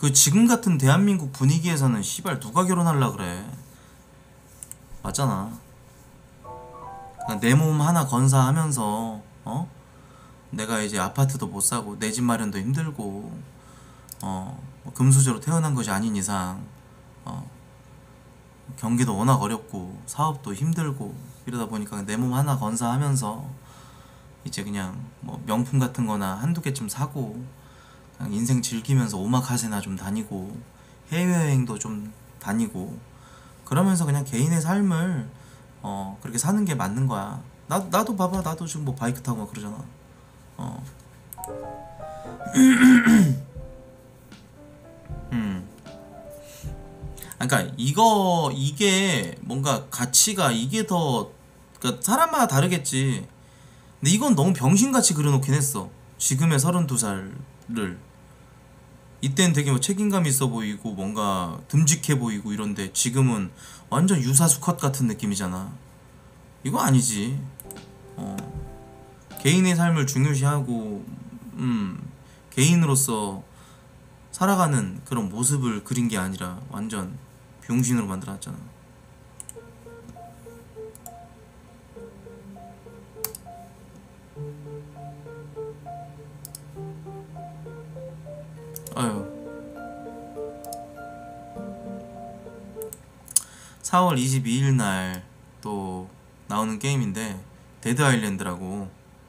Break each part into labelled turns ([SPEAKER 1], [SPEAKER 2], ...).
[SPEAKER 1] 그 지금 같은 대한민국 분위기에서는 씨발 누가 결혼하려 그래. 맞잖아. 내 몸 하나 건사하면서 내가 이제 아파트도 못 사고 내 집 마련도 힘들고 금수저로 태어난 것이 아닌 이상 경기도 워낙 어렵고 사업도 힘들고 이러다 보니까 내 몸 하나 건사하면서 이제 그냥 뭐 명품 같은 거나 한두 개쯤 사고 그냥 인생 즐기면서 오마카세나 좀 다니고 해외여행도 좀 다니고 그러면서 그냥 개인의 삶을 그렇게 사는 게 맞는 거야. 나도 봐봐. 나도 지금 뭐 바이크 타고 막 그러잖아. 그러니까 이게 뭔가 가치가 이게 더 그러니까 사람마다 다르겠지. 근데 이건 너무 병신같이 그려놓긴 했어. 지금의 32살을 이땐 되게 뭐 책임감 있어 보이고 뭔가 듬직해 보이고 이런데 지금은 완전 유사수컷 같은 느낌이잖아. 이거 아니지. 개인의 삶을 중요시하고 개인으로서 살아가는 그런 모습을 그린 게 아니라 완전 병신으로 만들어놨잖아. 아유. 4월 22일 날 또 나오는 게임인데 데드 아일랜드라고.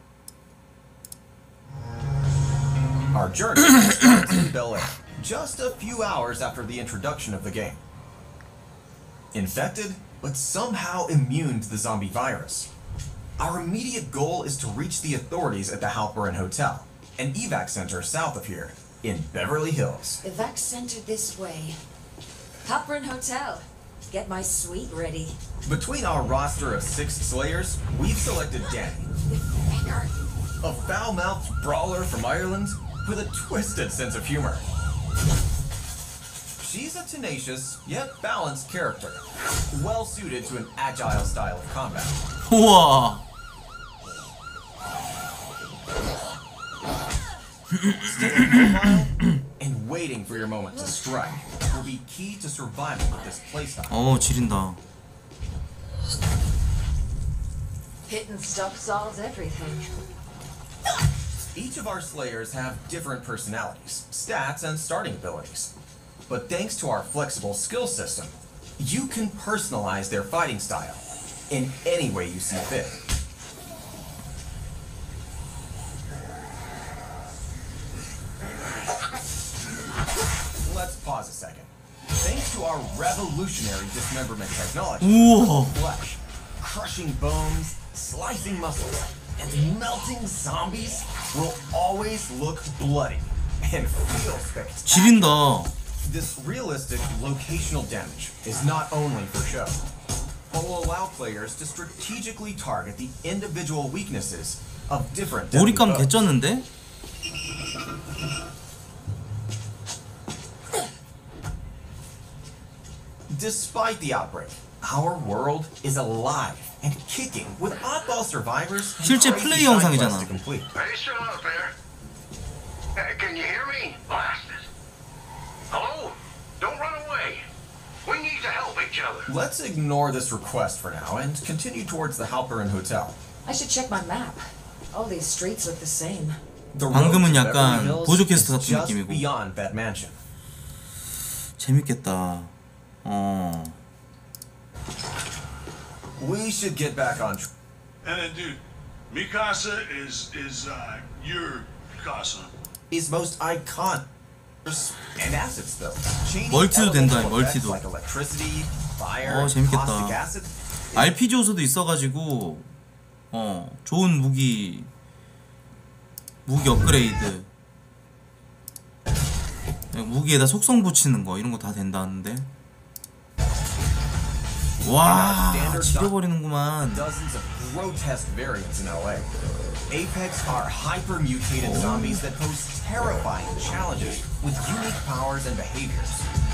[SPEAKER 2] Our journey starts in Bel Air, just a few hours after the introduction of the game. Infected, but somehow immune to the zombie virus. Our immediate goal is to reach the authorities at the Halperin Hotel, an evac center south of here, in Beverly Hills.
[SPEAKER 3] Evac center this way. Halperin Hotel. Get my suite ready.
[SPEAKER 2] Between our roster of 6 Slayers, we've selected Danny, a foul-mouthed brawler from Ireland with a twisted sense of humor. She's a tenacious, yet balanced character, well-suited to an agile style of combat.
[SPEAKER 1] 우와.
[SPEAKER 2] Staying mobile and waiting for your moment to strike will be key to survival with this playstyle.
[SPEAKER 1] 지린다.
[SPEAKER 3] Hitting stuff solves everything.
[SPEAKER 2] Each of our Slayers have different personalities, stats, and starting abilities. But thanks to our flexible skill system, you can personalize their fighting style in any way you see fit. Let's pause a second. Thanks to our revolutionary dismemberment technology, flesh, crushing bones, slicing muscles, and melting zombies will always look bloody and feel spectacular.
[SPEAKER 1] 지린다.
[SPEAKER 2] This realistic locational damage is not only for show, but will allow players to strategically target the individual weaknesses of different deadly
[SPEAKER 1] 몰입감
[SPEAKER 2] foes.
[SPEAKER 1] 개쩌는데?
[SPEAKER 2] Despite the outbreak, our world is alive and kicking with oddball survivors and
[SPEAKER 1] 실제
[SPEAKER 2] crazy
[SPEAKER 1] 플레이
[SPEAKER 2] side
[SPEAKER 1] 영상이잖아.
[SPEAKER 2] quests to complete.
[SPEAKER 4] Are you still out there? Can you hear me? Blasted. Hello? Don't run away. We need to help each other.
[SPEAKER 2] Let's ignore this request for now and continue towards the Halperin Hotel.
[SPEAKER 3] I should check my map. All these streets look the same.
[SPEAKER 2] The
[SPEAKER 1] 방금은
[SPEAKER 2] road to
[SPEAKER 1] 약간
[SPEAKER 2] Beverly Hills
[SPEAKER 1] 보조 퀘스트
[SPEAKER 2] is
[SPEAKER 1] 같은
[SPEAKER 2] just
[SPEAKER 1] 느낌이고.
[SPEAKER 2] beyond that mansion.
[SPEAKER 1] 재밌겠다.
[SPEAKER 2] We should get back on track.
[SPEAKER 4] And then, dude, Mikasa is your Mikasa.
[SPEAKER 2] Is most iconic and acid spill.
[SPEAKER 1] 멀티도 된다, 멀티도.
[SPEAKER 2] Like electricity, fire,
[SPEAKER 1] 재밌겠다.
[SPEAKER 2] caustic acid.
[SPEAKER 1] RPG 요소도 있어가지고 좋은 무기 업그레이드, 무기에다 속성 붙이는 거 이런 거 다 된다는데. 와, 지려버리는구만.
[SPEAKER 2] Dozens of grotesque variants in LA. Apex are hyper-mutated zombies that pose terrifying challenges with unique powers and behaviors.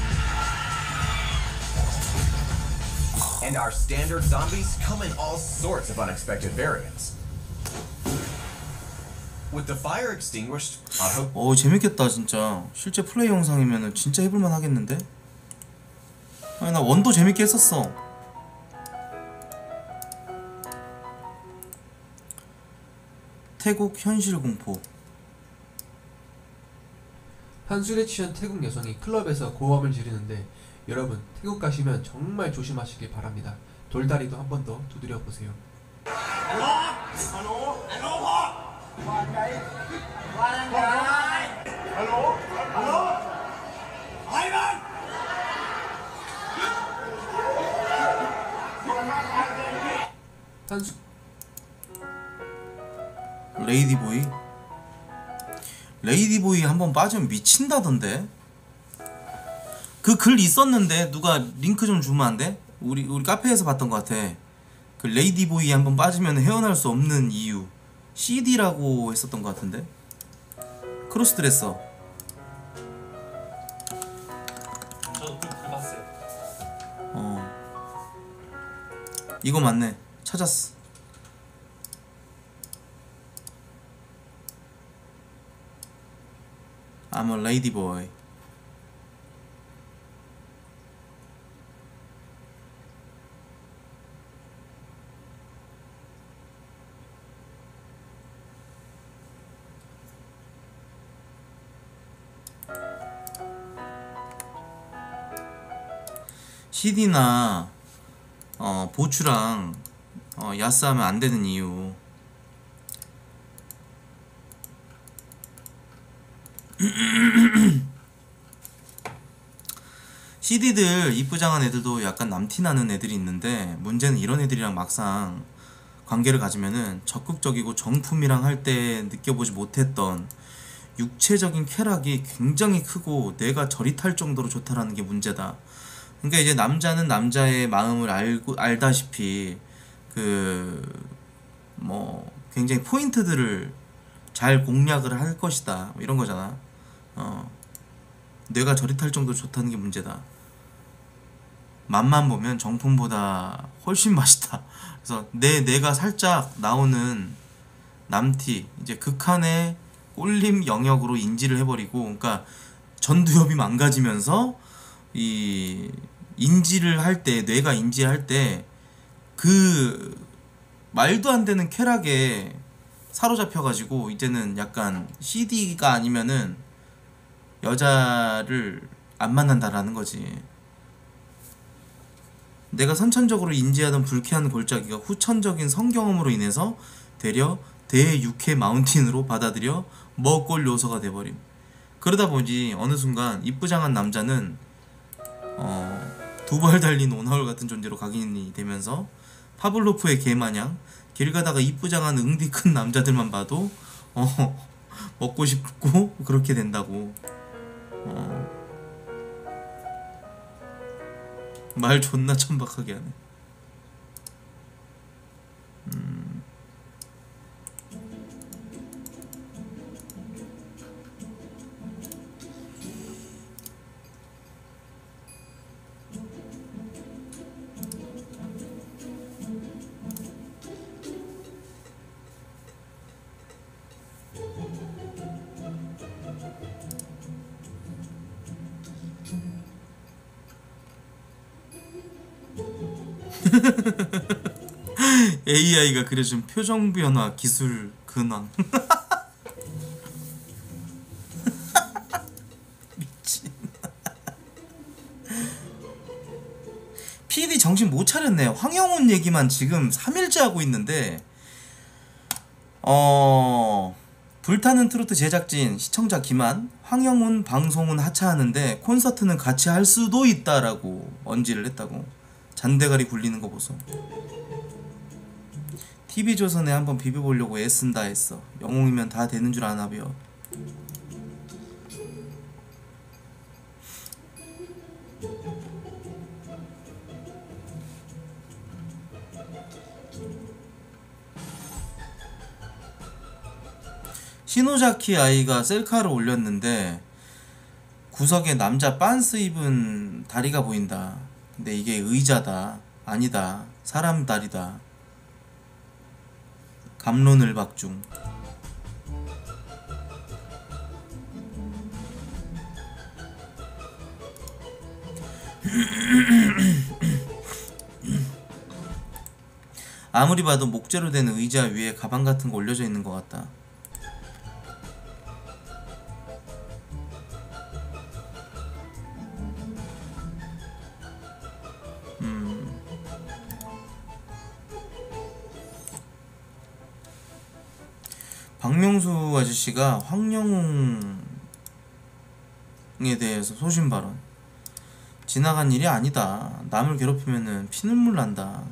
[SPEAKER 2] And our standard zombies come in all sorts of unexpected variants. With the fire extinguished, I hope.
[SPEAKER 1] 오 재밌겠다 진짜. 실제 플레이 영상이면은 진짜 해볼만 하겠는데? 아니 나 원도 재밌게 했었어. 태국 현실 공포.
[SPEAKER 5] 한 술에 취한 태국 여성이 클럽에서 고함을 지르는데 여러분 태국 가시면 정말 조심하시길 바랍니다. 돌다리도 한 번 더 두드려 보세요. 한수
[SPEAKER 1] 레이디보이. 레이디보이 한번 빠지면 미친다던데. 그 글 있었는데 누가 링크 좀 주면 안 돼? 우리 카페에서 봤던 것 같아. 그 레이디보이 한번 빠지면 헤어날 수 없는 이유 CD라고 했었던 것 같은데. 크로스드레서.
[SPEAKER 6] 저도 그 봤어요.
[SPEAKER 1] 이거 맞네. 찾았어. I'm a ladyboy. CD나 보추랑 야스하면 안 되는 이유. CD들 이쁘장한 애들도 약간 남티나는 애들이 있는데 문제는 이런 애들이랑 막상 관계를 가지면은 적극적이고 정품이랑 할 때 느껴보지 못했던 육체적인 쾌락이 굉장히 크고 뇌가 저릿할 정도로 좋다라는 게 문제다. 그러니까 이제 남자는 남자의 마음을 알다시피 굉장히 포인트들을 잘 공략을 할 것이다 이런 거잖아. 뇌가 저릿할 정도로 좋다는 게 문제다. 맛만 보면 정품보다 훨씬 맛있다. 그래서 뇌가 살짝 나오는 남티, 이제 극한의 꼴림 영역으로 인지를 해버리고, 그러니까 전두엽이 망가지면서 이 인지를 할 때, 뇌가 인지를 할 때 그 말도 안 되는 쾌락에 사로잡혀가지고 이제는 약간 CD가 아니면은 여자를 안 만난다라는 거지. 내가 선천적으로 인지하던 불쾌한 골짜기가 후천적인 성경험으로 인해서 되려 대육회 마운틴으로 받아들여 먹골 요소가 돼버림. 그러다 보니 어느 순간 이쁘장한 남자는 두 발 달린 오나홀 같은 존재로 각인이 되면서 파블로프의 개마냥 길 가다가 이쁘장한 응디 큰 남자들만 봐도 먹고 싶고 그렇게 된다고. 말 존나 천박하게 하네. AI가 그려준 표정 변화 기술 근황. 미친. PD 정신 못 차렸네. 황영훈 얘기만 지금 3일째 하고 있는데 불타는 트로트 제작진 시청자 기만 황영훈 방송은 하차하는데 콘서트는 같이 할 수도 있다라고 언지를 했다고. 잔대가리 굴리는 거 보소. TV조선에 한번 비벼보려고 애쓴다 했어. 영웅이면 다 되는 줄 아나벼. 시노자키 아이가 셀카를 올렸는데 구석에 남자 빤스 입은 다리가 보인다. 근데 이게 의자다. 아니다. 사람 다리다. 감론을박중. 아무리 봐도 목재로 된 의자 위에 가방 같은 거 올려져 있는 것 같다. 박명수 아저씨가 황영웅에 대해서 소신 발언. 지나간 일이 아니다. 남을 괴롭히면은 피눈물 난다.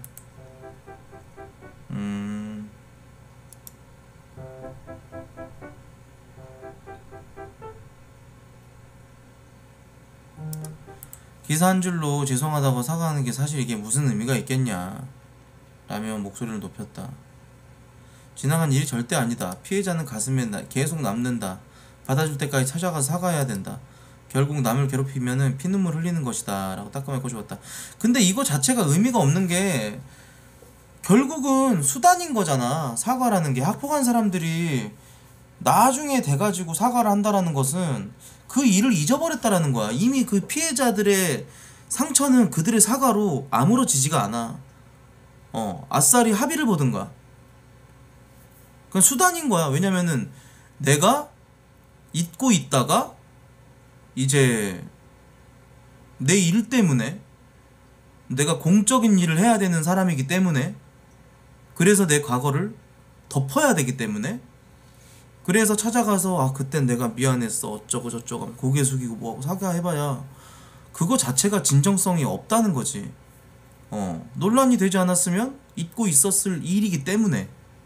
[SPEAKER 1] 기사 한 줄로 죄송하다고 사과하는 게 사실 이게 무슨 의미가 있겠냐 라며 목소리를 높였다. 지나간 일이 절대 아니다. 피해자는 가슴에 계속 남는다. 받아줄 때까지 찾아가서 사과해야 된다. 결국 남을 괴롭히면은 피눈물 흘리는 것이다 라고 따끔하게 꼬집었다. 근데 이거 자체가 의미가 없는 게 결국은 수단인 거잖아. 사과라는 게 학폭한 사람들이 나중에 돼가지고 사과를 한다라는 것은 그 일을 잊어버렸다라는 거야. 이미 그 피해자들의 상처는 그들의 사과로 아무러지지가 않아. 아싸리 합의를 보든가. 그건 수단인 거야. 왜냐면은 내가 잊고 있다가 이제 내 일 때문에 내가 공적인 일을 해야 되는 사람이기 때문에 그래서 내 과거를 덮어야 되기 때문에 그래서 찾아가서 아 그땐 내가 미안했어 어쩌고 저쩌고 하면 고개 숙이고 뭐하고 사과해봐야 그거 자체가 진정성이 없다는 거지. 논란이 되지 않았으면 잊고 있었을 일이기 때문에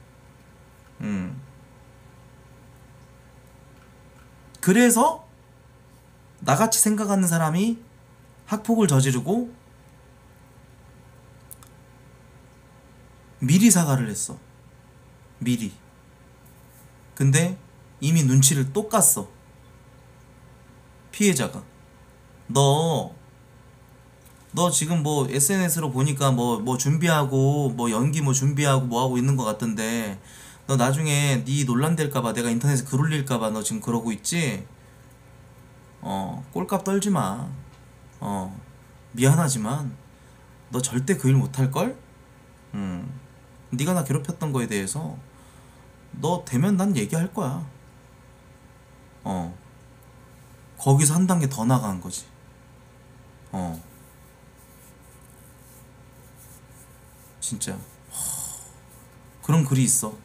[SPEAKER 1] 그래서 나같이 생각하는 사람이 학폭을 저지르고 미리 사과를 했어. 미리. 근데 이미 눈치를 또 깠어. 피해자가. 너 지금 뭐 SNS로 보니까 뭐 준비하고 뭐 연기 뭐 준비하고 뭐 하고 있는 것 같던데 너 나중에 네 논란 될까봐 내가 인터넷에 글 올릴까봐 너 지금 그러고 있지? 꼴값 떨지마. 미안하지만 너 절대 그 일 못할걸? 네가 나 괴롭혔던 거에 대해서 너 되면 난 얘기할 거야. 거기서 한 단계 더 나간 거지. 진짜 그런 글이 있어.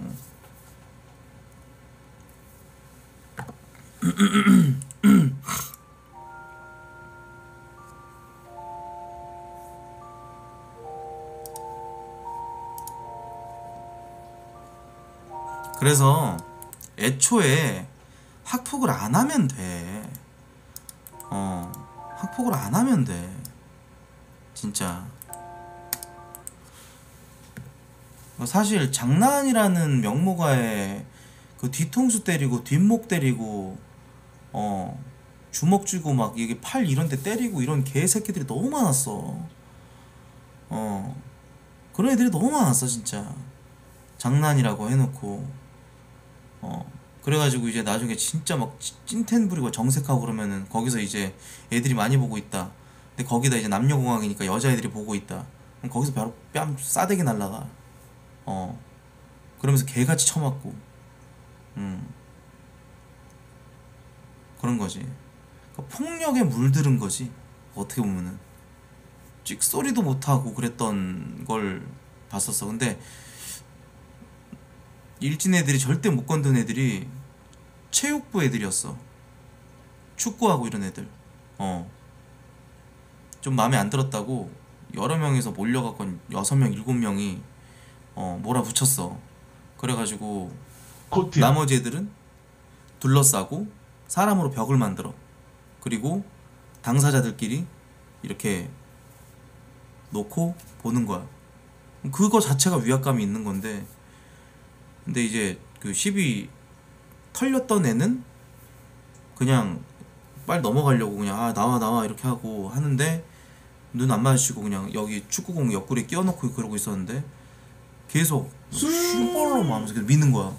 [SPEAKER 1] 그래서 애초에 학폭을 안 하면 돼. 학폭을 안 하면 돼. 진짜. 사실 장난이라는 명목하에 그 뒤통수 때리고 뒷목 때리고 주먹 쥐고 막 이게 팔 이런 데 때리고 이런 개새끼들이 너무 많았어. 그런 애들이 너무 많았어 진짜. 장난이라고 해놓고 그래가지고 이제 나중에 진짜 막 찐텐 부리고 정색하고 그러면은 거기서 이제 애들이 많이 보고 있다. 근데 거기다 이제 남녀공학이니까 여자애들이 보고 있다. 그럼 거기서 바로 뺨 싸대기 날라가. 그러면서 개같이 쳐맞고 그런 거지. 그러니까 폭력에 물들은 거지. 어떻게 보면은 찍소리도 못하고 그랬던 걸 봤었어. 근데 일진 애들이 절대 못 건든 애들이 체육부 애들이었어. 축구하고 이런 애들. 좀 마음에 안 들었다고 여러 명이서 몰려갖고 6명 7명이 몰아붙였어. 그래가지고 나머지 애들은 둘러싸고 사람으로 벽을 만들어. 그리고 당사자들끼리 이렇게 놓고 보는 거야. 그거 자체가 위압감이 있는 건데, 근데 이제 그 시비 털렸던 애는 그냥 빨리 넘어가려고 그냥 아 나와 이렇게 하고 하는데 눈 안 마주치고 그냥 여기 축구공 옆구리에 끼워놓고 그러고 있었는데 계속 슈퍼로 하면서 계속 미는 거야.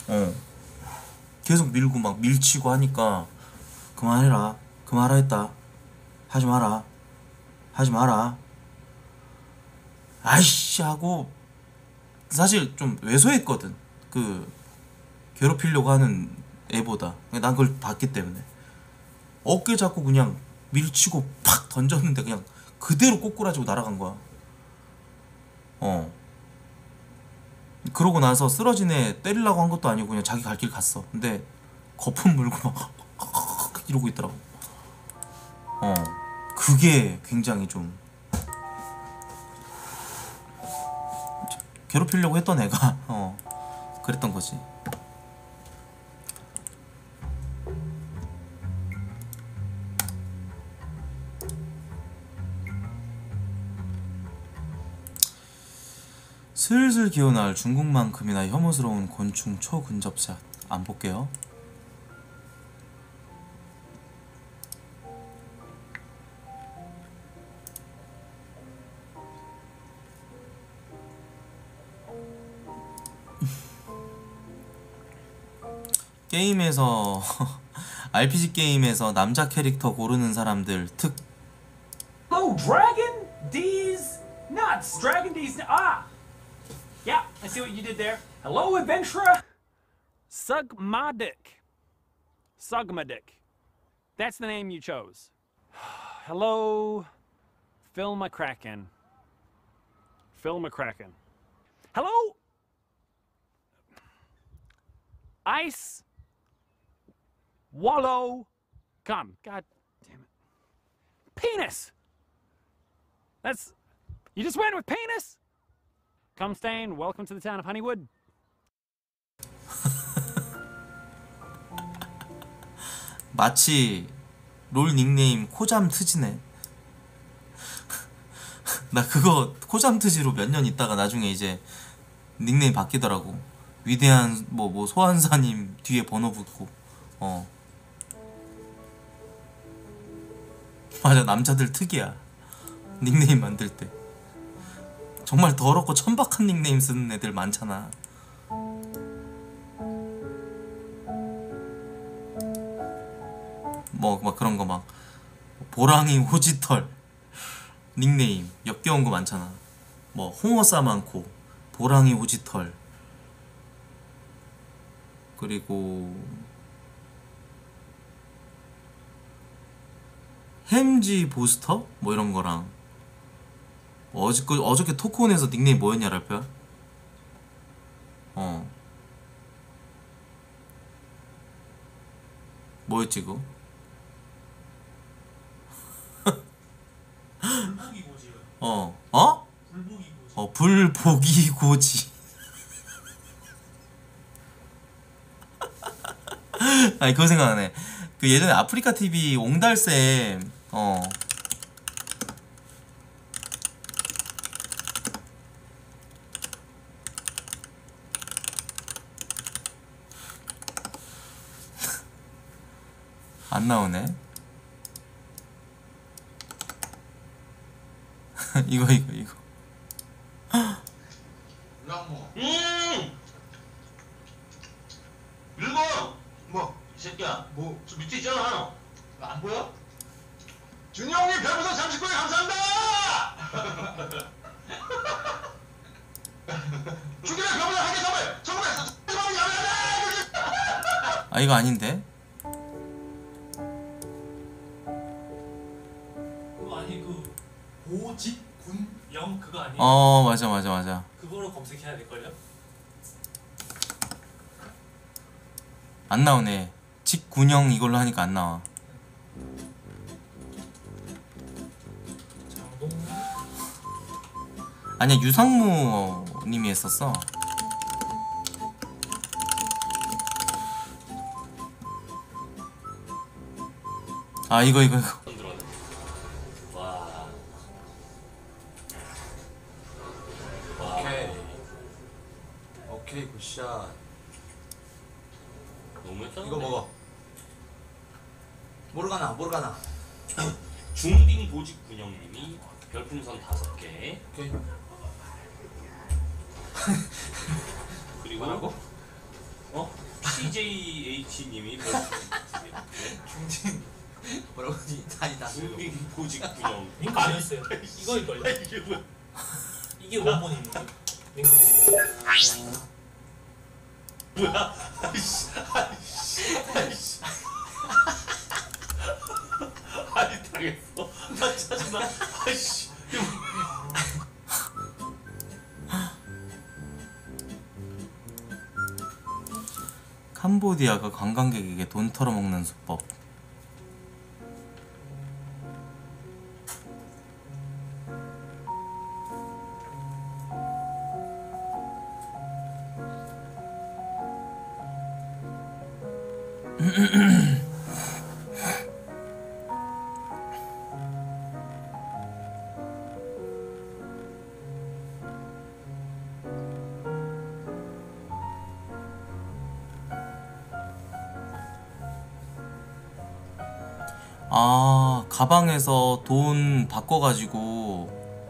[SPEAKER 1] 계속 밀고 막 밀치고 하니까 그만해라, 그만하라 했다, 하지 마라, 하지 마라. 아이씨 하고 사실 좀 왜소했거든. 그 괴롭히려고 하는 애보다. 난 그걸 봤기 때문에 어깨 잡고 그냥 밀치고 팍 던졌는데 그냥 그대로 꼬꾸라지고 날아간 거야. 그러고 나서 쓰러진 애 때리려고 한 것도 아니고 그냥 자기 갈 길 갔어. 근데 거품 물고 막 이러고 있더라고. 그게 굉장히 좀 괴롭히려고 했던 애가 그랬던 거지. 슬슬 기어날 중국만큼이나 혐오스러운 곤충 초근접샷 안 볼게요. 게임에서 RPG 게임에서 남자 캐릭터 고르는 사람들 특.
[SPEAKER 7] Hello, Dragon D's nuts. Dragon D's yeah, I see what you did there. Hello, adventurer. Sug my dick. Sug my dick. That's the name you chose. Hello, Phil McCracken. Phil McCracken. Hello, Ice Wallow. Come, God damn it. Penis. That's. You just went with penis? Come stain, welcome to the town of Honeywood.
[SPEAKER 1] 마치 롤 닉네임 코잠 트지네. 나 그거 코잠 트지로 몇 년 있다가 나중에 이제 닉네임 바뀌더라고. 위대한 뭐 소환사님 뒤에 번호 붙고. 맞아, 남자들 특이야. 닉네임 만들 때 정말 더럽고 천박한 닉네임 쓰는 애들 많잖아. 뭐 막 그런 거 막 보랑이 호지털 닉네임 역겨운 거 많잖아. 뭐 홍어싸 많고 보랑이 호지털, 그리고 햄지 보스터 뭐 이런 거랑. 어저께 토크온에서 닉네임 뭐였냐 랄프야? 뭐였지 그거?
[SPEAKER 6] 불고기고지요. 불고기고지.
[SPEAKER 1] 불보기고지. 아니 그거 생각나네. 그 예전에 아프리카 TV 옹달샘 안 나오네. 이거
[SPEAKER 4] 읽어! 뭐? 이 새끼야, 뭐, 저 밑에 있잖아. 안 보여? 준이 형님 별풍선 39개 감사합니다! 준이랑 별풍선 한개 선물! 정말!
[SPEAKER 1] 아 이거 아닌데?
[SPEAKER 6] 그거 아니 고직군영 그거 아니에요?
[SPEAKER 1] 맞아.
[SPEAKER 6] 그거로 검색해야 될걸요?
[SPEAKER 1] 안 나오네. 직군형 이걸로 하니까 안 나와.
[SPEAKER 6] 장동.
[SPEAKER 1] 아니야, 유상무 님이 했었어. 아 이거
[SPEAKER 6] 와.
[SPEAKER 8] 오케이 굿샷.
[SPEAKER 6] 너무했다.
[SPEAKER 8] 이거 먹어. 모르가나.
[SPEAKER 6] 중딩 보직 군영님이 별풍선 5개.
[SPEAKER 8] 오케이.
[SPEAKER 6] 그리고
[SPEAKER 8] 뭐라고?
[SPEAKER 6] CJH님이 별풍선 2개.
[SPEAKER 8] 중딩 뭐라고 아니다.
[SPEAKER 6] 중딩 보직 군용.
[SPEAKER 9] 링크 아니었어요. 이거일걸요?
[SPEAKER 6] 이게 뭐야?
[SPEAKER 9] 이게 원본입니다. 링크
[SPEAKER 6] 뭐야? 아이씨, 아이씨, 아이씨. 아니 당했어. 나 짜증나. 아이씨.
[SPEAKER 1] 캄보디아가 관광객에게 돈 털어먹는 수법. 아, 가방에서 돈 바꿔가지고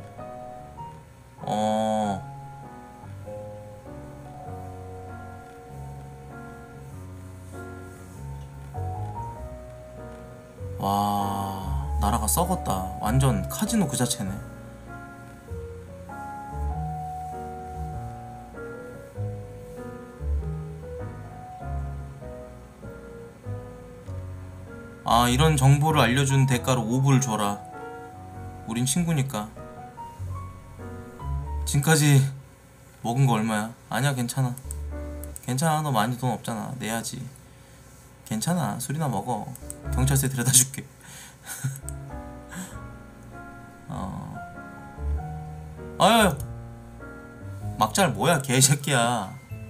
[SPEAKER 1] 와, 나라가 썩었다. 완전 카지노 그 자체네. 아, 이런 정보를 알려준 대가로 5불 줘라. 우린 친구니까. 지금까지 먹은 거 얼마야? 아니야, 괜찮아. 괜찮아, 너 많이 돈 없잖아. 내야지. 괜찮아, 술이나 먹어. 경찰서에 데려다 줄게. 아유, 막잘 뭐야, 개새끼야.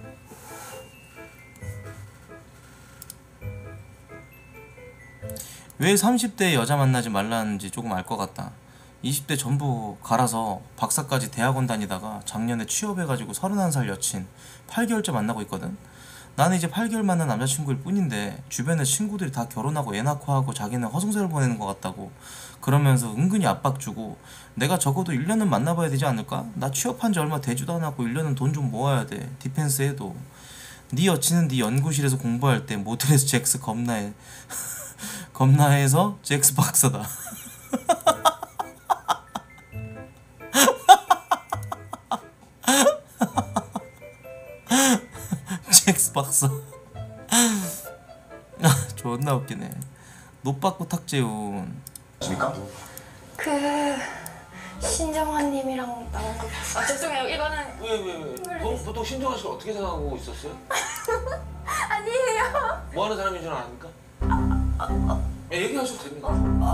[SPEAKER 1] 왜 30대 여자 만나지 말라는지 조금 알 것 같다. 20대 전부 갈아서 박사까지 대학원 다니다가 작년에 취업해가지고 31살 여친 8개월째 만나고 있거든. 나는 이제 8개월 만난 남자친구일 뿐인데 주변에 친구들이 다 결혼하고 애 낳고 하고 자기는 허송세월 보내는 것 같다고 그러면서 은근히 압박 주고, 내가 적어도 1년은 만나봐야 되지 않을까? 나 취업한 지 얼마 되지도 않았고 1년은 돈 좀 모아야 돼. 디펜스 해도. 네 여친은 네 연구실에서 공부할 때 모텔에서 잭스 겁나해. 겁나해서 잭스 박사다. 잭스 박사. 존나 웃기네. 노빠꾸 탁재훈.
[SPEAKER 10] 그 신정환님이랑 나온 거. 아 죄송해요. 이거는
[SPEAKER 8] 왜? 보통 신정환 씨가 어떻게 생각하고 있었어요?
[SPEAKER 10] 아니에요.
[SPEAKER 8] 뭐 하는 사람인 줄 아닙니까? 얘기하셔도 됩니다.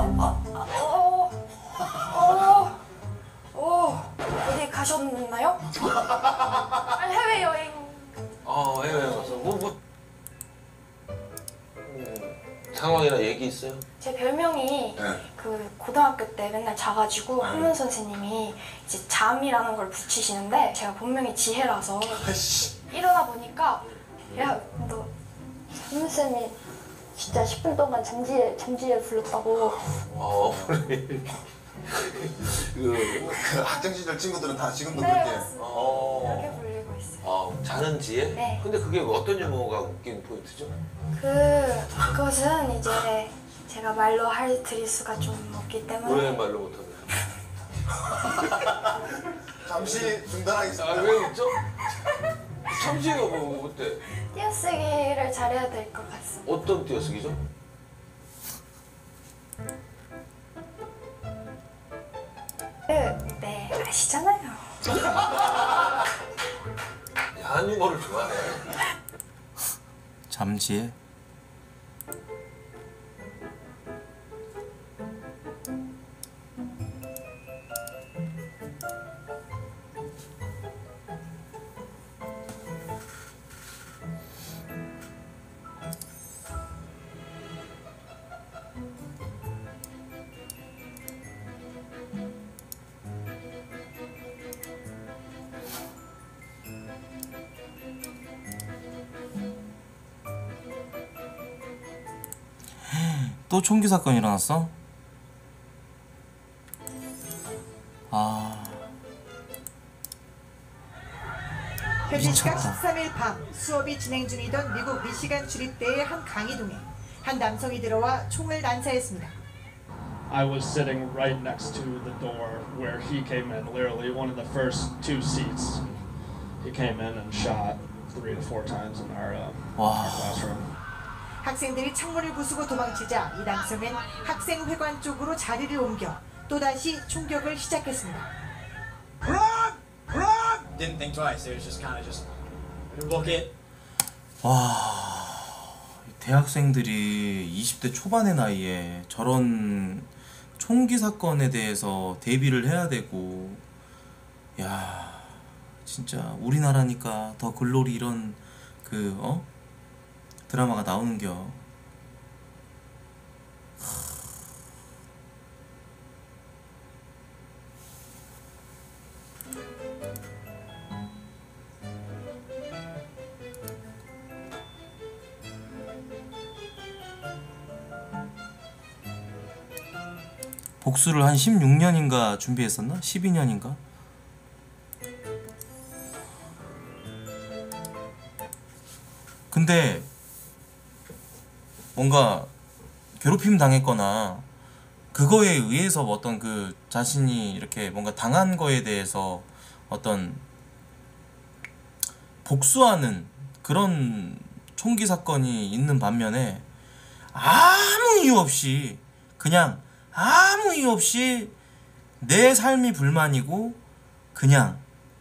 [SPEAKER 10] 어디 가셨나요? 해외 여행.
[SPEAKER 8] 해외 가서 상황이나 얘기 있어요?
[SPEAKER 10] 제 별명이 그 고등학교 때 맨날 자가지고 한문 선생님이 이제 잠이라는 걸 붙이시는데 제가 본명이 지혜라서 일어나 보니까 야 너 한문 쌤이 진짜 10분 동안 잠지에 불렀다고.
[SPEAKER 8] 그래.
[SPEAKER 11] 그 학창 시절 친구들은 다 지금도
[SPEAKER 10] 네,
[SPEAKER 11] 그렇게.
[SPEAKER 10] 맞습니다. 그렇게 불리고 있어요.
[SPEAKER 8] 자는 지혜?
[SPEAKER 10] 네.
[SPEAKER 8] 근데 그게 어떤 유머가 웃긴 포인트죠?
[SPEAKER 10] 그것은 이제 제가 말로 드릴 수가 좀 없기 때문에.
[SPEAKER 8] 왜 말로 못하냐?
[SPEAKER 11] 잠시 중단하겠습니다.
[SPEAKER 8] 왜 웃죠? 참지가 뭐 어때?
[SPEAKER 10] 띄어쓰기를 잘해야 될 것 같습니다.
[SPEAKER 8] 어떤 띄어쓰기죠?
[SPEAKER 10] 네, 아시잖아요.
[SPEAKER 8] 야한 유머를 좋아해.
[SPEAKER 1] 잠지혜. 또 총기 사건 일어났어?
[SPEAKER 12] 현지 시각
[SPEAKER 1] 미쳤다.
[SPEAKER 12] 13일 밤 수업이 진행 중이던 미국 미시간 주립대의 한 강의동에 한 남성이 들어와 총을 난사했습니다.
[SPEAKER 13] I was sitting right next to the door where he came in, literally one of the first two seats. He came in and shot 3 to 4 times in our classroom.
[SPEAKER 12] 학생들이 창문을 부수고 도망치자 이 남성은 학생회관 쪽으로 자리를 옮겨 또다시 총격을 시작했습니다.
[SPEAKER 14] Run! Run! Didn't think twice. It was just kind of just book it.
[SPEAKER 1] 와, 대학생들이 20대 초반의 나이에 저런 총기 사건에 대해서 대비를 해야 되고, 야, 진짜 우리나라니까 더 글로리 이런 드라마가 나오는겨. 복수를 한 16년인가 준비했었나? 12년인가? 근데 뭔가 괴롭힘 당했거나 그거에 의해서 어떤 그 자신이 이렇게 뭔가 당한 거에 대해서 어떤 복수하는 그런 총기 사건이 있는 반면에 아무 이유 없이 그냥 아무 이유 없이 내 삶이 불만이고 그냥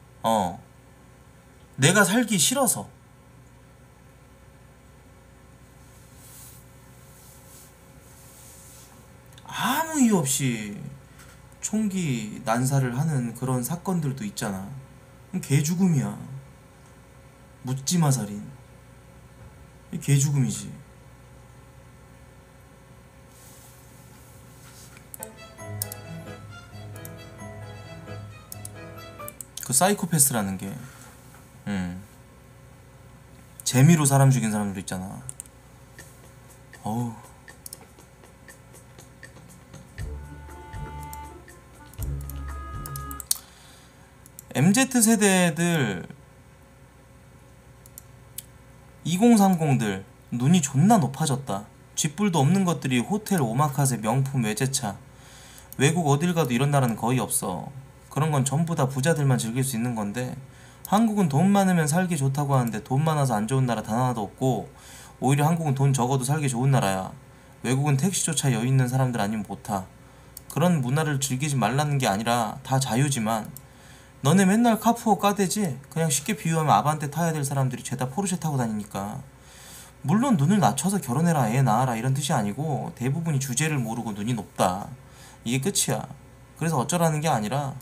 [SPEAKER 1] 내가 살기 싫어서 아무 이유 없이 총기 난사를 하는 그런 사건들도 있잖아. 개죽음이야. 묻지마 살인. 개죽음이지. 그 사이코패스라는 게 재미로 사람 죽인 사람들도 있잖아. 어우. MZ세대들 2030들 눈이 존나 높아졌다. 쥐뿔도 없는 것들이 호텔, 오마카세, 명품, 외제차. 외국 어딜 가도 이런 나라는 거의 없어. 그런 건 전부 다 부자들만 즐길 수 있는 건데 한국은 돈 많으면 살기 좋다고 하는데 돈 많아서 안 좋은 나라 단 하나도 없고 오히려 한국은 돈 적어도 살기 좋은 나라야. 외국은 택시조차 여유 있는 사람들 아니면 못 타. 그런 문화를 즐기지 말라는 게 아니라 다 자유지만 너네 맨날 카푸어 까대지? 그냥 쉽게 비유하면 아반떼 타야 될 사람들이 죄다 포르쉐 타고 다니니까. 물론 눈을 낮춰서 결혼해라, 애 낳아라 이런 뜻이 아니고 대부분이 주제를 모르고 눈이 높다. 이게 끝이야. 그래서 어쩌라는 게 아니라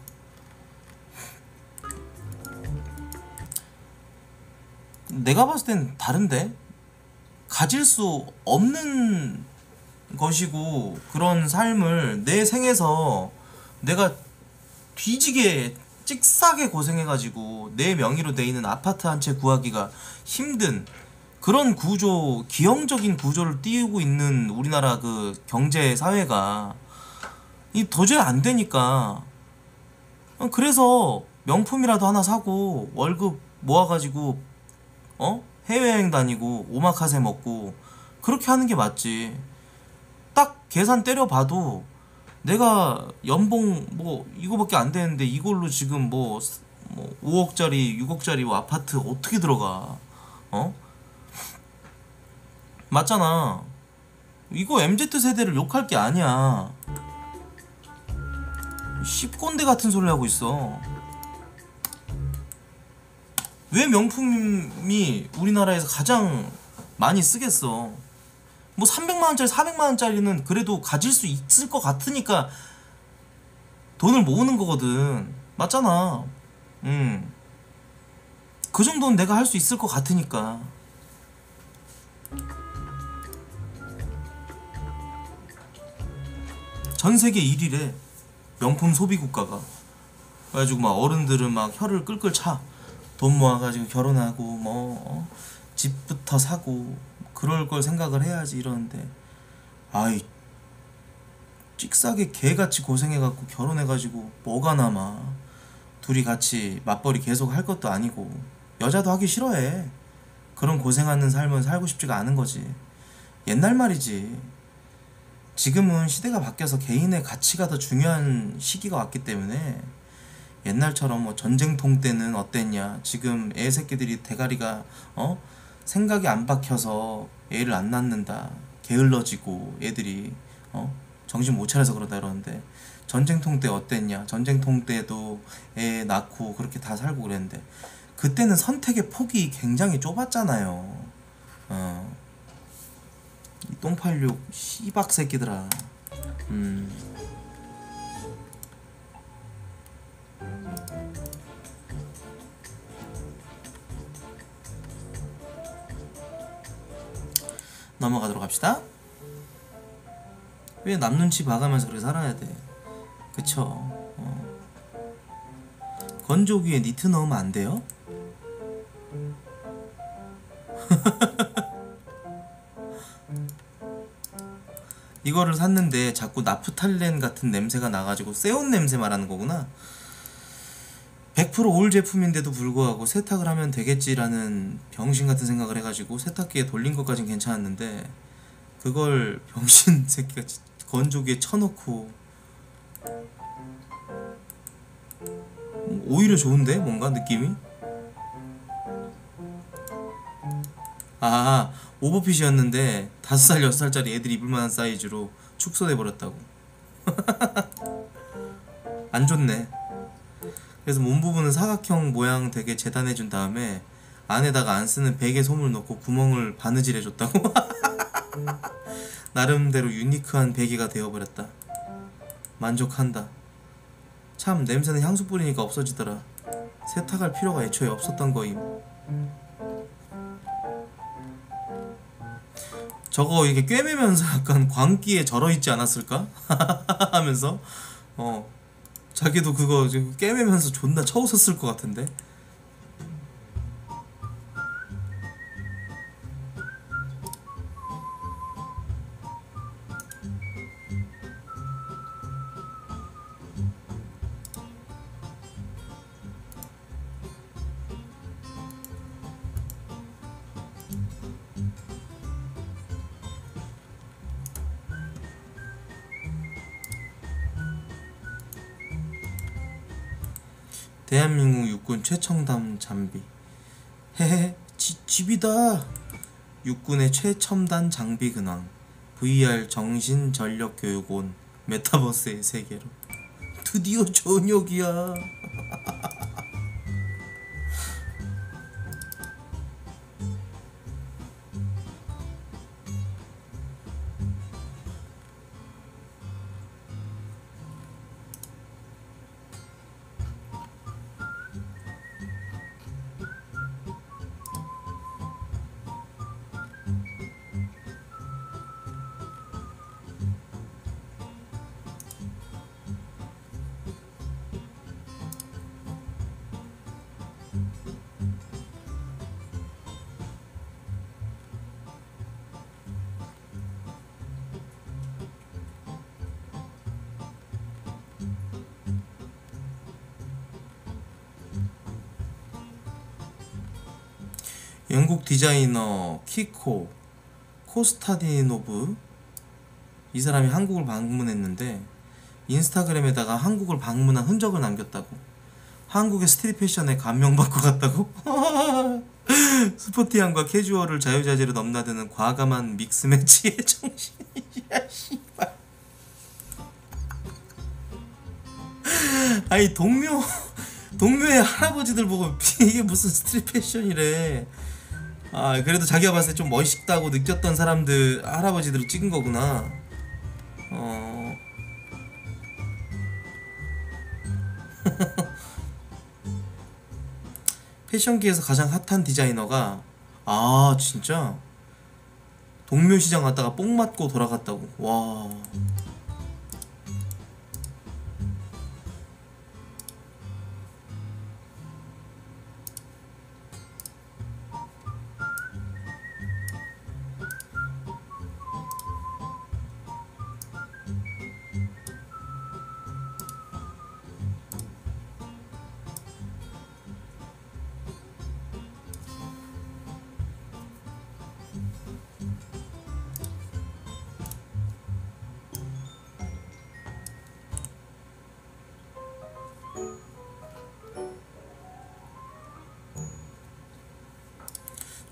[SPEAKER 1] 내가 봤을 땐 다른데? 가질 수 없는 것이고 그런 삶을 내 생에서 내가 뒤지게 찍싸게 고생해가지고 내 명의로 돼 있는 아파트 한 채 구하기가 힘든 그런 구조, 기형적인 구조를 띄우고 있는 우리나라 그 경제 사회가 이 도저히 안 되니까 그래서 명품이라도 하나 사고 월급 모아가지고 해외여행 다니고 오마카세 먹고 그렇게 하는 게 맞지. 딱 계산 때려봐도 내가 연봉 뭐 이거밖에 안 되는데 이걸로 지금 뭐 5억짜리 6억짜리 아파트 어떻게 들어가? 맞잖아. 이거 MZ세대를 욕할 게 아니야. 씹꼰대 같은 소리 하고 있어. 왜 명품이 우리나라에서 가장 많이 쓰겠어? 뭐 300만원짜리 400만원짜리는 그래도 가질 수 있을 것 같으니까 돈을 모으는 거거든. 맞잖아. 그 정도는 내가 할 수 있을 것 같으니까. 전세계 1위래 명품 소비 국가가. 그래가지고 막 어른들은 막 혀를 끌끌 차. 돈 모아가지고 결혼하고 뭐 집부터 사고 그럴 걸 생각을 해야지 이러는데 아이 찍싸게 개같이 고생해갖고 결혼해가지고 뭐가 남아. 둘이 같이 맞벌이 계속 할 것도 아니고 여자도 하기 싫어해. 그런 고생하는 삶은 살고 싶지가 않은 거지. 옛날 말이지. 지금은 시대가 바뀌어서 개인의 가치가 더 중요한 시기가 왔기 때문에 옛날처럼 뭐 전쟁통 때는 어땠냐, 지금 애 새끼들이 대가리가 생각이 안 박혀서 애를 안 낳는다, 게을러지고 애들이 정신 못 차려서 그러다 그러는데, 전쟁통 때 어땠냐, 전쟁통 때도 애 낳고 그렇게 다 살고 그랬는데 그때는 선택의 폭이 굉장히 좁았잖아요. 이 똥팔육 씨박 새끼들아. 넘어가도록 합시다. 왜 남 눈치 봐가면서 그렇게 살아야 돼? 그쵸? 건조기에 니트 넣으면 안 돼요? 이거를 샀는데 자꾸 나프탈렌 같은 냄새가 나가지고, 새온 냄새 말하는 거구나. 100% 올 제품인데도 불구하고 세탁을 하면 되겠지라는 병신 같은 생각을 해가지고 세탁기에 돌린 것까진 괜찮았는데, 그걸 병신 새끼가 건조기에 쳐놓고. 오히려 좋은데? 뭔가 느낌이? 아, 오버핏이었는데 5살 6살짜리 애들이 입을만한 사이즈로 축소돼버렸다고. 안 좋네. 그래서 몸 부분은 사각형 모양 되게 재단해준 다음에 안에다가 안 쓰는 베개 솜을 넣고 구멍을 바느질해줬다고. 나름대로 유니크한 베개가 되어버렸다. 만족한다. 참, 냄새는 향수 뿌리니까 없어지더라. 세탁할 필요가 애초에 없었던 거임. 저거 이렇게 꿰매면서 약간 광기에 절어있지 않았을까? 하면서 자기도 그거 꿰매면서 존나 쳐웃었을 것 같은데. 대한민국 육군 최첨단 장비. 헤헤, 집이다. 육군의 최첨단 장비 근황. VR 정신전력교육원 메타버스의 세계로. 드디어 저녁이야. 영국 디자이너 키코 코스타디노브, 이 사람이 한국을 방문했는데 인스타그램에다가 한국을 방문한 흔적을 남겼다고. 한국의 스트릿 패션에 감명받고 갔다고? 스포티함과 캐주얼을 자유자재로 넘나드는 과감한 믹스매치의 정신이야 씨발. 아니 동묘의 할아버지들 보고 이게 무슨 스트릿 패션이래. 아, 그래도 자기가 봤을 때 좀 멋있다고 느꼈던 사람들, 할아버지들을 찍은 거구나. 패션계에서 가장 핫한 디자이너가, 아 진짜 동묘시장 갔다가 뽕 맞고 돌아갔다고. 와.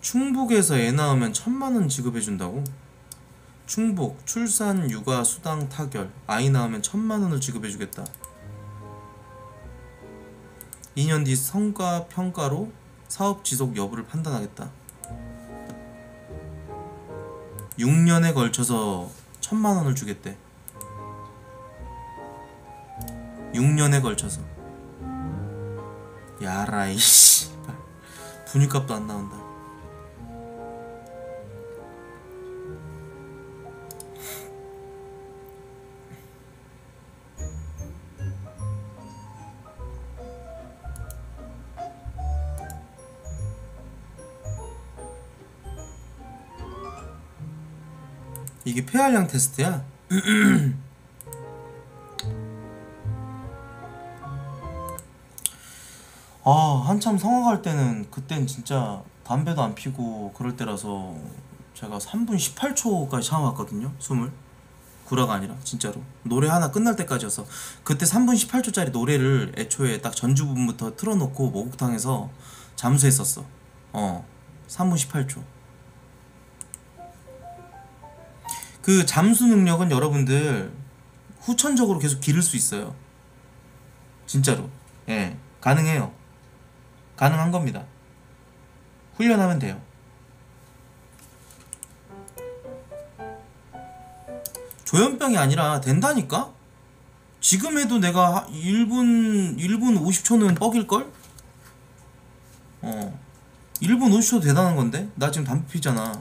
[SPEAKER 1] 충북에서 애 낳으면 1000만원 지급해준다고? 충북 출산 육아 수당 타결 아이 낳으면 1000만원을 지급해주겠다. 2년 뒤 성과 평가로 사업 지속 여부를 판단하겠다. 6년에 걸쳐서 1000만원을 주겠대. 6년에 걸쳐서. 야라이 씨발 분유값도 안 나온다. 이게 폐활량 테스트야? 아 한참 성악할 때는 그땐 진짜 담배도 안 피고 그럴 때라서 제가 3분 18초까지 참아왔거든요. 숨을 구라가 아니라 진짜로 노래 하나 끝날 때까지였어. 그때 3분 18초짜리 노래를 애초에 딱 전주 부분부터 틀어놓고 목욕탕에서 잠수했었어. 3분 18초. 그 잠수 능력은 여러분들 후천적으로 계속 기를 수 있어요. 진짜로. 예, 가능해요. 가능한 겁니다. 훈련하면 돼요. 조현병이 아니라 된다니까? 지금 해도 내가 1분 50초는 뻑일걸? 1분 50초도 대단한 건데? 나 지금 담배 피잖아.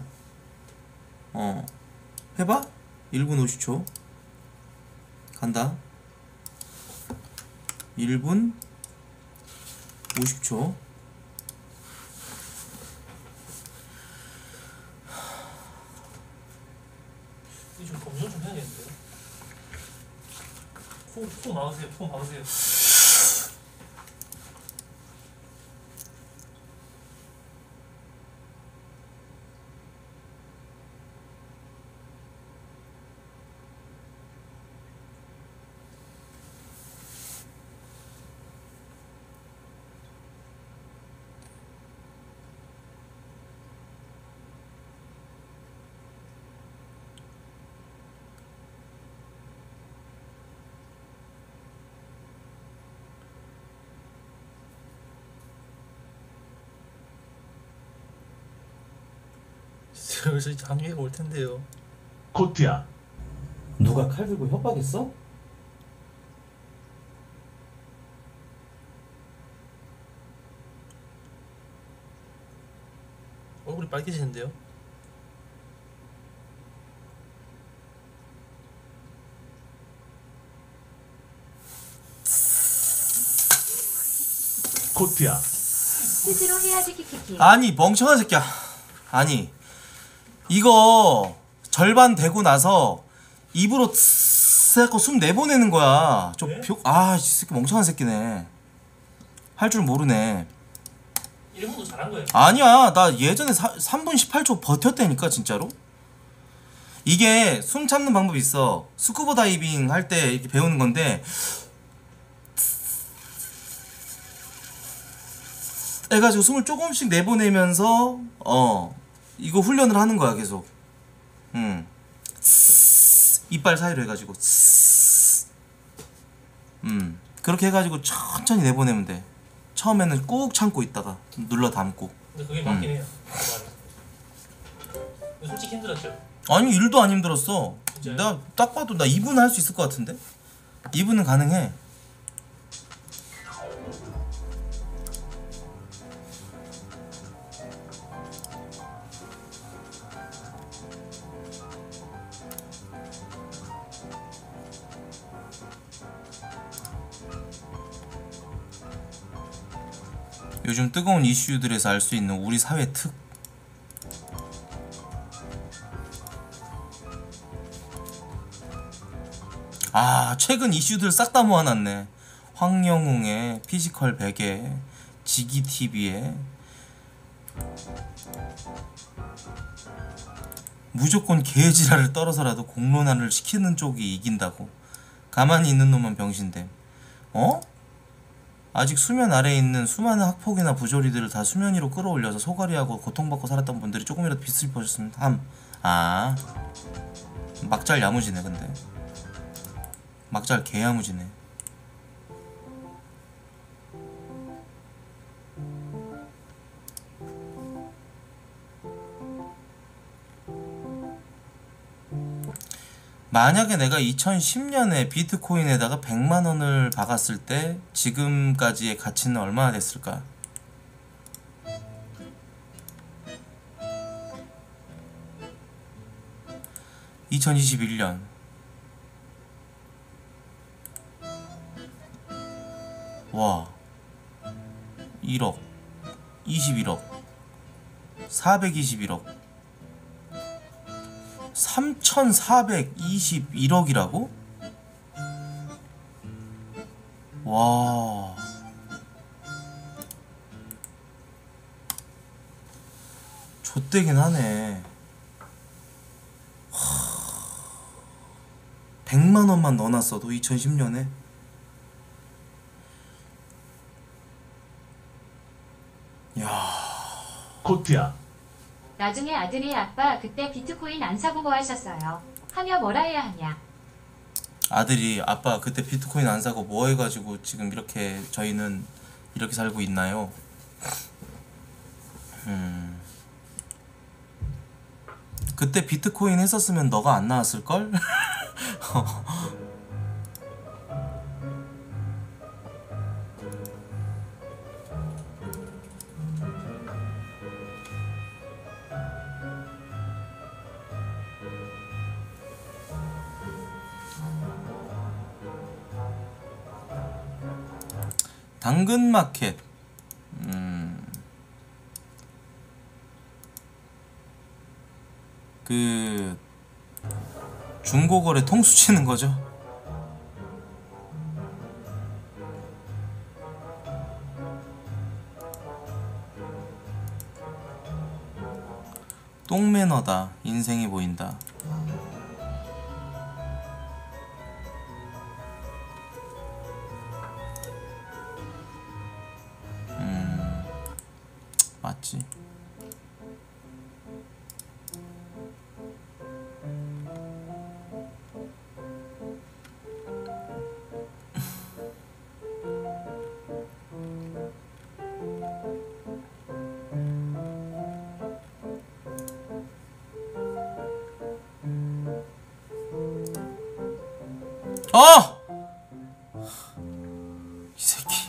[SPEAKER 1] 해봐? 1분 50초 간다. 1분 50초.
[SPEAKER 9] 이거 좀 검정 좀 해야겠는데요? 코 막으세요. 코 막으세요. 여기서 장애가 올 텐데요.
[SPEAKER 6] 코트야.
[SPEAKER 1] 누가 칼 들고 협박했어?
[SPEAKER 9] 얼굴이 빨개지는데요?
[SPEAKER 6] 코트야.
[SPEAKER 3] 스스로 해야지 키키키.
[SPEAKER 1] 아니 멍청한 새끼야. 아니 이거 절반 되고 나서 입으로 츠스 해갖고 숨 내보내는 거야. 좀
[SPEAKER 9] 네?
[SPEAKER 1] 아 이 새끼 멍청한 새끼네. 할 줄 모르네.
[SPEAKER 9] 1분도 잘한 거예요.
[SPEAKER 1] 아니야 나 예전에 3분 18초 버텼다니까 진짜로. 이게 숨 참는 방법이 있어. 스쿠버 다이빙 할 때 이렇게 배우는 건데 해가지고 숨을 조금씩 내보내면서 이거 훈련을 하는 거야 계속. 이빨 사이로 해가지고 그렇게 해가지고 천천히 내보내면 돼. 처음에는 꾹 참고 있다가 눌러 담고.
[SPEAKER 9] 근데 그게 맞긴 해요. 솔직히 힘들었죠.
[SPEAKER 1] 아니 1도 안 힘들었어.
[SPEAKER 9] 진짜요?
[SPEAKER 1] 나 딱 봐도 나 2분 할 수 있을 것 같은데? 2분은 가능해. 요즘 뜨거운 이슈들에서 알 수 있는 우리 사회 특. 아 최근 이슈들 싹 다 모아놨네. 황영웅의 피지컬 베개, 지기TV에 무조건 개지랄을 떨어서라도 공론화를 시키는 쪽이 이긴다고. 가만히 있는 놈만 병신됨. 아직 수면 아래에 있는 수많은 학폭이나 부조리들을 다 수면 위로 끌어올려서 소갈이하고 고통받고 살았던 분들이 조금이라도 빛을 보셨으면 함. 아, 막잘 야무지네. 근데 막잘 개야무지네. 만약에 내가 2010년에 비트코인에다가 100만원을 박았을 때 지금까지의 가치는 얼마나 됐을까? (2021년) 와 1억 21억 421억 3,421억이라고? 와. 좆되긴 하네. 100만원만 넣어놨어도 2010년에 야.
[SPEAKER 6] 코트야.
[SPEAKER 15] 나중에 아들이 아빠 그때 비트코인 안 사고 뭐 하셨어요? 하며 뭐라 해야 하냐?
[SPEAKER 1] 아들이 아빠 그때 비트코인 안 사고 뭐 해가지고 지금 이렇게 저희는 이렇게 살고 있나요? 그때 비트코인 했었으면 너가 안 나왔을걸? 당근마켓 그 중고거래 통수 치는 거죠. 똥매너다. 인생이 보인다. 맞지. 이 새끼.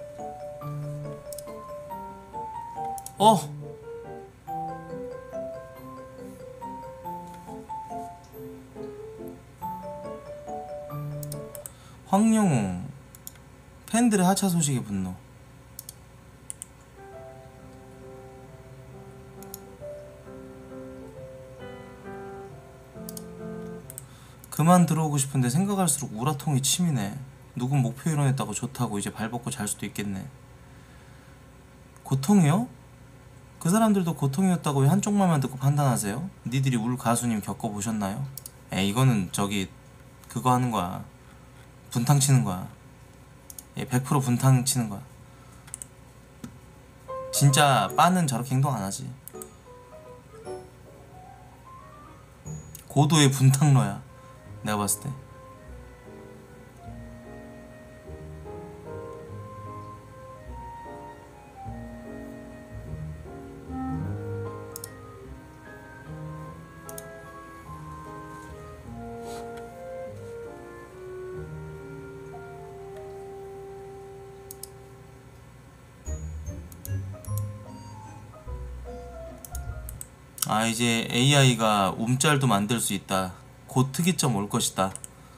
[SPEAKER 1] 황영웅 팬들의 하차 소식에 분노. 그만 들어오고 싶은데 생각할수록 우라통이 치미네. 누군 목표 이뤄냈다고 좋다고 이제 발 벗고 잘 수도 있겠네. 고통이요? 그 사람들도 고통이었다고 왜 한쪽 말만 듣고 판단하세요? 니들이 울 가수님 겪어보셨나요? 에이, 이거는 저기 그거 하는 거야. 분탕 치는 거야. 100% 분탕 치는 거야. 진짜 빠는 저렇게 행동 안 하지. 고도의 분탕러야. 내가 봤을 때. 아, 이제 AI가 움짤도 만들 수 있다. 곧 특이점 올 것이다.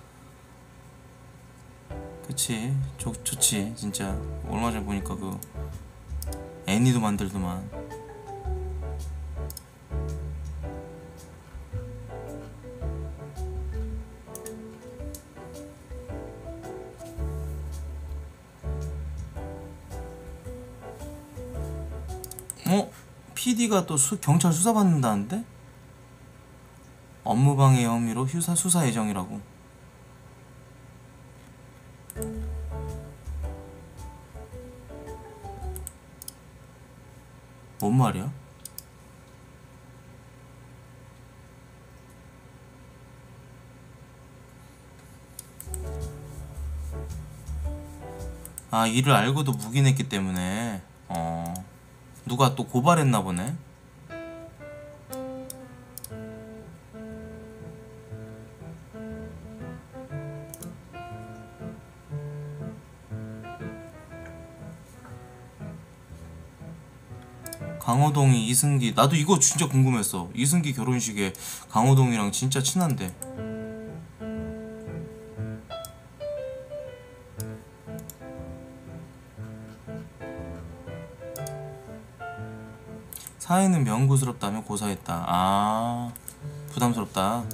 [SPEAKER 1] 그치. 좋지 진짜. 얼마 전에 보니까 그 애니도 만들더만. PD가 또 경찰 수사받는다는데? 업무방해 혐의로 수사 예정이라고. 뭔 말이야? 아, 이를 알고도 묵인했기 때문에 누가 또 고발했나 보네. 강호동이 이승기, 나도 이거 진짜 궁금했어. 이승기 결혼식에 강호동이랑 진짜 친한데. 사회는 명구스럽다며 고사했다. 아, 부담스럽다.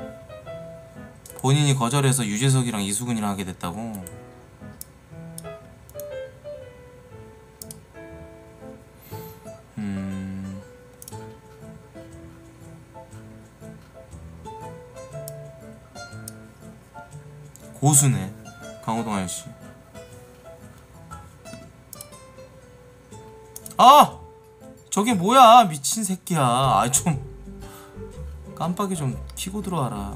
[SPEAKER 1] 본인이 거절해서 유재석이랑 이수근이랑 하게 됐다고. 고수네, 강호동 아저씨. 아! 저게 뭐야, 미친 새끼야. 아, 좀 깜빡이 좀 켜고 들어와라.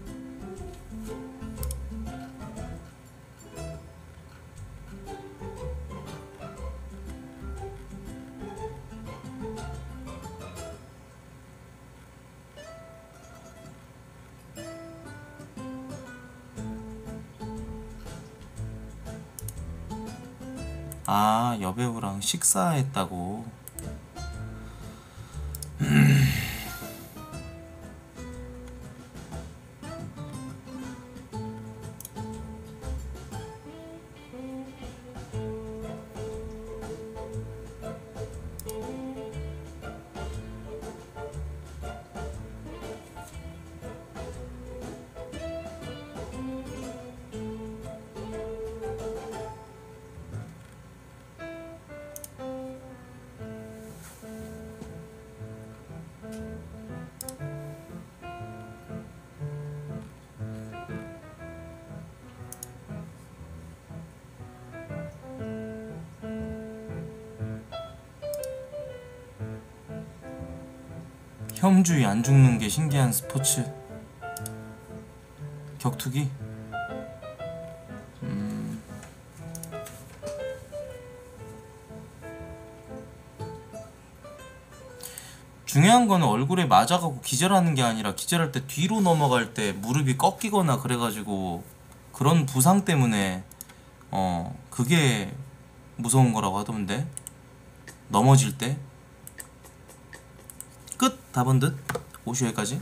[SPEAKER 1] 아, 여배우랑 식사했다고. 혐주의 안 죽는 게 신기한 스포츠. 격투기? 중요한 거는 얼굴에 맞아가고 기절하는 게 아니라 기절할 때 뒤로 넘어갈 때 무릎이 꺾이거나 그래가지고 그런 부상 때문에 그게 무서운 거라고 하던데. 넘어질 때. 끝! 답은 듯? 오슈 여기까지?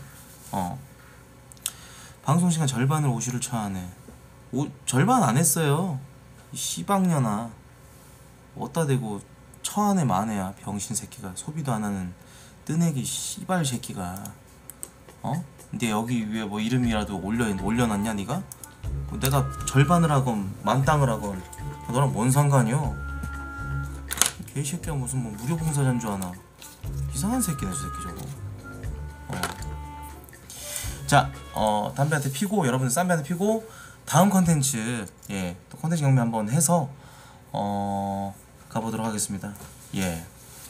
[SPEAKER 1] 방송시간 절반을 오슈를 쳐하네. 절반 안 했어요. 이 씨방년아. 어따 대고 쳐하네 마네야. 병신 새끼가. 소비도 안 하는 뜨내기 씨발 새끼가. 근데 여기 위에 뭐 이름이라도 올려놨냐 니가? 내가 절반을 하건 만땅을 하건 너랑 뭔 상관이요? 개새끼야 무슨 뭐 무료봉사자인 줄 아나. 이상한 새끼네 저 새끼 저거. 자, 담배 한 대 피고, 여러분들 쌈배 한 대 피고 다음 컨텐츠, 예, 또 컨텐츠 경매 한번 해서 가보도록 하겠습니다. 예.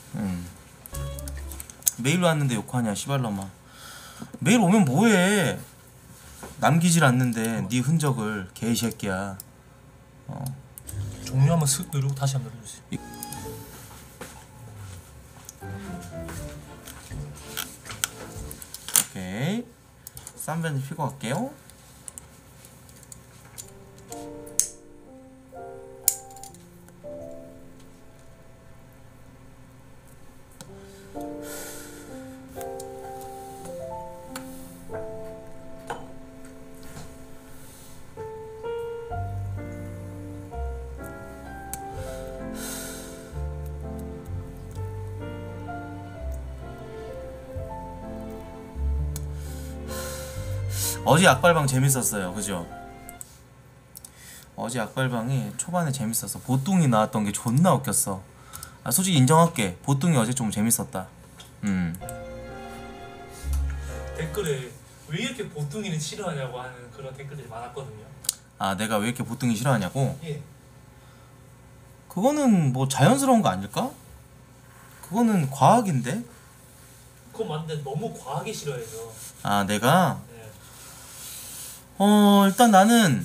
[SPEAKER 1] 메일 왔는데 욕하냐 씨발놈아. 메일 오면 뭐해. 남기질 않는데 네 흔적을. 개새끼야.
[SPEAKER 9] 종료 한번 슥 누르고 다시 한번 눌러주세요.
[SPEAKER 1] 오케이. 쌈변을 피고 갈게요. 어제 약발방 재밌었어요. 그죠? 어제 약발방이 초반에 재밌었어. 보통이 나왔던 게 존나 웃겼어. 아, 솔직히 인정할게. 보통이 어제 좀 재밌었다.
[SPEAKER 9] 댓글에 왜 이렇게 보통이는 싫어하냐고 하는 그런 댓글들이 많았거든요.
[SPEAKER 1] 아, 내가 왜 이렇게 보통이 싫어하냐고?
[SPEAKER 9] 예.
[SPEAKER 1] 그거는 뭐 자연스러운 거 아닐까? 그거는 과학인데?
[SPEAKER 9] 그거 맞는데 너무 과하게 싫어해서.
[SPEAKER 1] 아 내가?
[SPEAKER 9] 네.
[SPEAKER 1] 일단 나는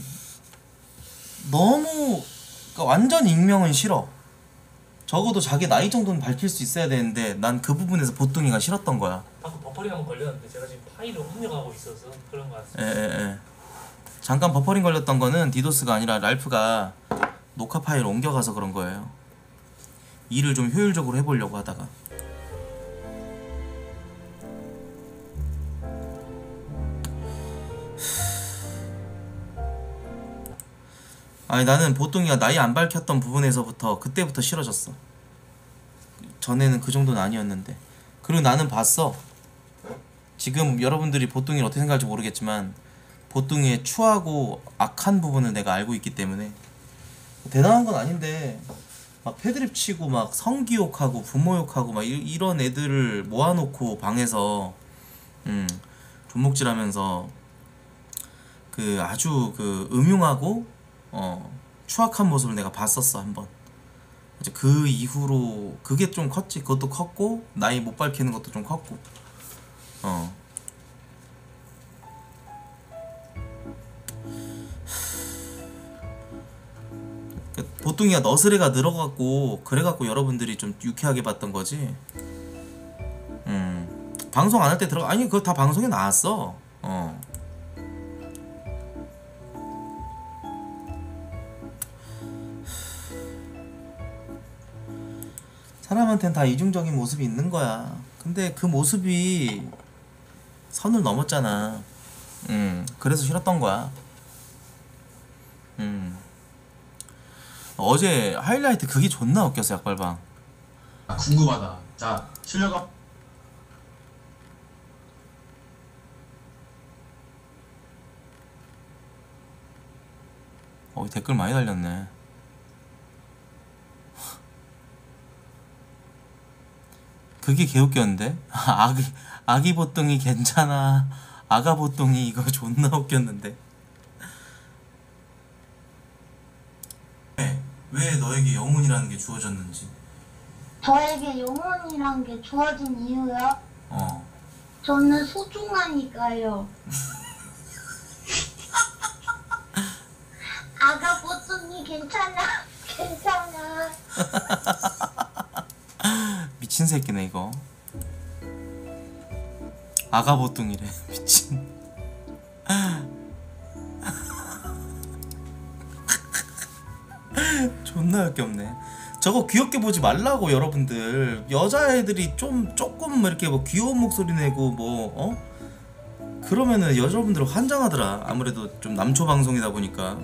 [SPEAKER 1] 너무 그러니까 완전 익명은 싫어. 적어도 자기 나이 정도는 밝힐 수 있어야 되는데 난 그 부분에서 보통이가 싫었던 거야.
[SPEAKER 9] 방금 버퍼링 한번 걸렸는데 제가 지금 파일을 입력하고 있어서 그런 거 같습니다.
[SPEAKER 1] 예. 잠깐 버퍼링 걸렸던 거는 디도스가 아니라 랄프가 녹화 파일 옮겨가서 그런 거예요. 일을 좀 효율적으로 해보려고 하다가. 아니 나는 보통이가 나이 안 밝혔던 부분에서부터 그때부터 싫어졌어. 전에는 그 정도는 아니었는데. 그리고 나는 봤어. 지금 여러분들이 보통이 어떻게 생각할지 모르겠지만 보통이의 추하고 악한 부분을 내가 알고 있기 때문에 대단한 건 아닌데 막 패드립 치고 막 성기욕하고 부모욕하고 막 이런 애들을 모아놓고 방에서 존목질하면서 그 아주 그 음흉하고 추악한 모습을 내가 봤었어 한번. 이제 그 이후로 그게 좀 컸지. 그것도 컸고 나이 못 밝히는 것도 좀 컸고. 보통이가 너스레가 늘어갖고 그래갖고 여러분들이 좀 유쾌하게 봤던 거지. 방송 안 할 때 들어가. 아니 그거 다 방송에 나왔어. 사람한텐 다 이중적인 모습이 있는 거야. 근데 그 모습이 선을 넘었잖아. 그래서 싫었던 거야. 어제 하이라이트 그게 존나 웃겼어. 약발방.
[SPEAKER 16] 궁금하다. 자, 실려가.
[SPEAKER 1] 댓글 많이 달렸네. 그게 개웃겼는데? 아기 보통이 괜찮아. 아가 보통이 이거 존나 웃겼는데. 왜 너에게 영혼이라는 게 주어졌는지.
[SPEAKER 17] 저에게 영혼이란 게 주어진 이유요? 저는 소중하니까요. 아가 보통이 괜찮아. 괜찮아.
[SPEAKER 1] 미친 새끼네 이거. 아가 보통이래. 미친. 존나 역겹네. 저거 귀엽게 보지 말라고 여러분들. 여자애들이 조금 이렇게 뭐 귀여운 목소리 내고 뭐 그러면은 여러분들 환장하더라. 아무래도 좀 남초 방송이다 보니까.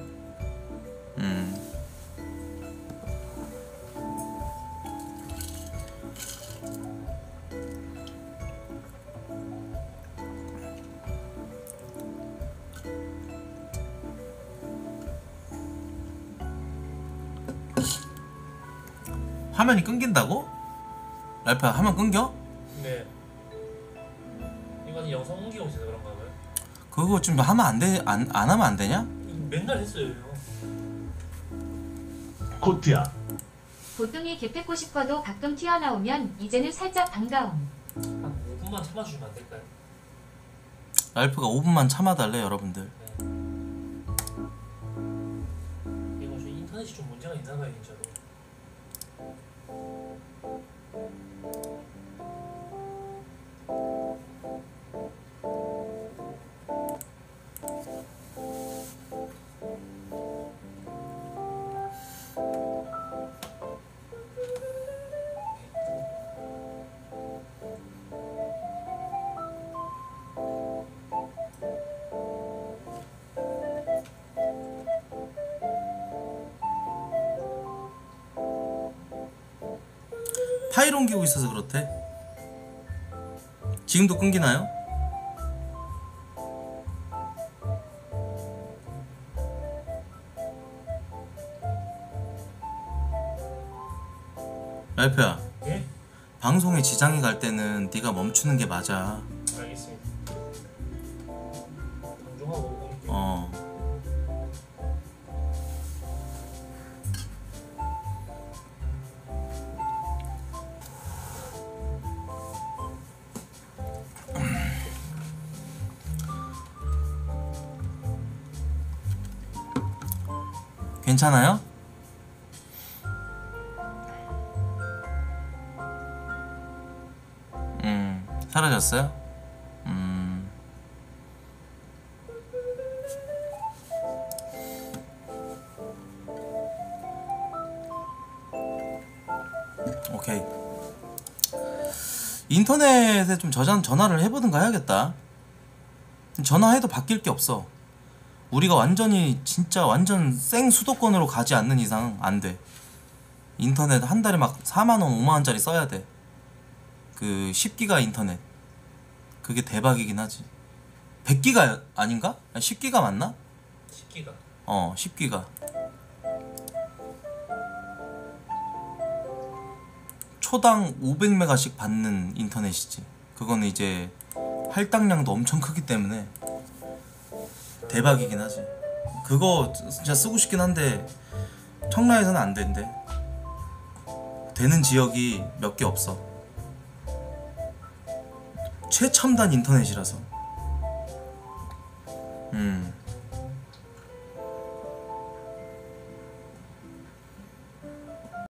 [SPEAKER 1] 화면이 끊긴다고? 랄프야 화면 끊겨?
[SPEAKER 9] 네. 이건 영상 옮기고 있어서 그런가 봐요.
[SPEAKER 1] 그거 좀 하면 안 돼? 안 하면 안 되냐?
[SPEAKER 9] 맨날 했어요.
[SPEAKER 6] 코트야.
[SPEAKER 15] 보통이 개패고 싶어도 가끔 튀어나오면 이제는 살짝 반가움.
[SPEAKER 9] 한 5분만 참아주시면 안 될까요?
[SPEAKER 1] 랄프가 5분만 참아달래 여러분들.
[SPEAKER 9] 이거 좀 인터넷이 좀 문제가 있나 봐요 진짜로.
[SPEAKER 1] 파일 옮기고 있어서 그렇대. 지금도 끊기나요? 랄프야.
[SPEAKER 9] 예?
[SPEAKER 1] 방송에 지장이 갈 때는 네가 멈추는 게 맞아.
[SPEAKER 9] 알겠습니다. 방종하고
[SPEAKER 1] 괜찮아요? 사라졌어요? 오케이. 인터넷에 좀 전화를 해보든가 해야겠다. 전화해도 바뀔 게 없어. 우리가 완전히 진짜 완전 생 수도권으로 가지 않는 이상 안 돼. 인터넷 한 달에 막 4만원 5만원짜리 써야 돼. 그 10기가 인터넷. 그게 대박이긴 하지. 100기가 아닌가? 10기가 맞나?
[SPEAKER 9] 10기가.
[SPEAKER 1] 10기가. 초당 500메가씩 받는 인터넷이지. 그거는 이제 할당량도 엄청 크기 때문에 대박이긴 하지. 그거 진짜 쓰고 싶긴 한데 청라에서는 안 된대. 되는 지역이 몇 개 없어. 최첨단 인터넷이라서.